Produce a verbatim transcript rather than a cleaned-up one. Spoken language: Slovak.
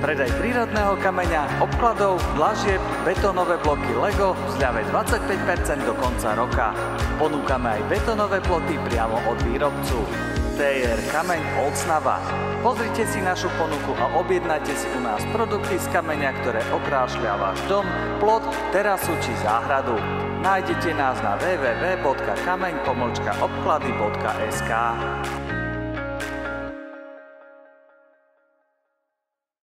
Predaj prírodného kameňa, obkladov, dlažieb, betónové bloky Lego v zľave dvadsaťpäť percent do konca roka. Ponúkame aj betónové ploty priamo od výrobcu. té er Kameň Oldsnava. Pozrite si našu ponuku a objednajte si u nás produkty z kameňa, ktoré okrášľa váš dom, plot, terasu či záhradu. Nájdete nás na w w w bodka kameň pomlčka obklady bodka es ká.